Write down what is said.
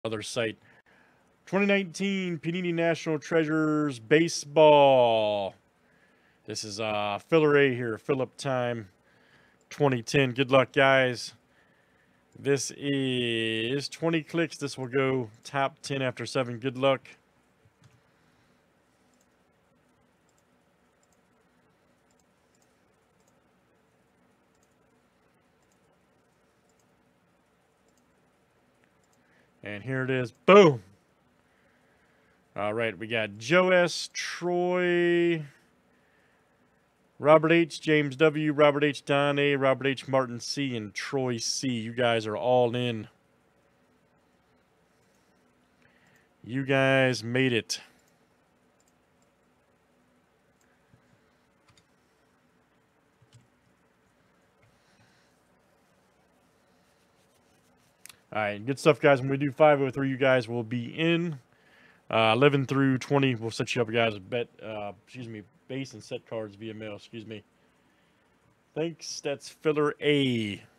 other site. 2019 Panini National Treasures Baseball. This is filler A here, fill-up time 2010. Good luck, guys. This is 20 clicks. This will go top 10 after 7. Good luck. And here it is. Boom. All right, we got Joe S., Troy, Robert H., James W., Robert H., Don A., Robert H., Martin C., and Troy C. You guys are all in. You guys made it. All right, good stuff, guys. When we do 503, you guys will be in. 11 through 20, we'll set you up, guys, with base and set cards via mail. Excuse me. Thanks. That's filler A.